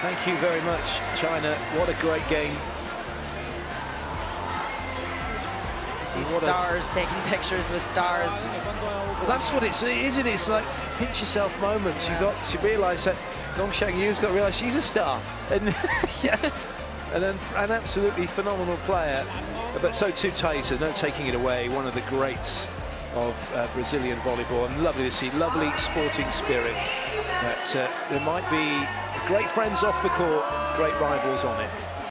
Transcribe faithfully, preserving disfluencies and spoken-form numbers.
Thank you very much, China. What a great game. You see What stars a... taking pictures with stars. Well, that's what it's, isn't it? It's like pinch yourself moments. You got to realise that Gongshan Yu's got to realise she's a star. And yeah, and then an absolutely phenomenal player. But so too Thaisa, no taking it away. One of the greats of uh, Brazilian volleyball. And lovely to see, lovely sporting spirit. That uh, there might be great friends off the court, great rivals on it.